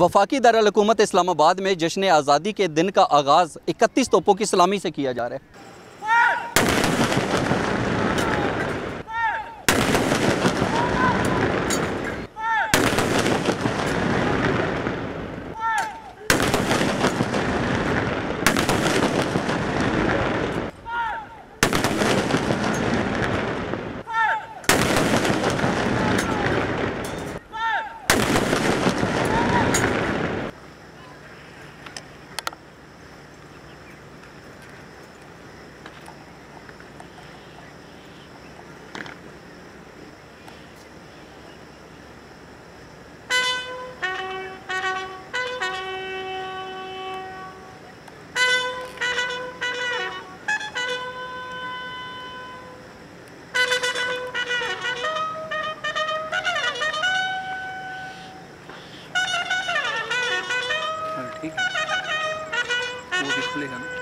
वफाकी दारुल-हुकूमत इस्लामाबाद में जश्न आज़ादी के दिन का आगाज़ 31 तोपों की सलामी से किया जा रहा है। ठीक है, वो भी खुलेगा ना।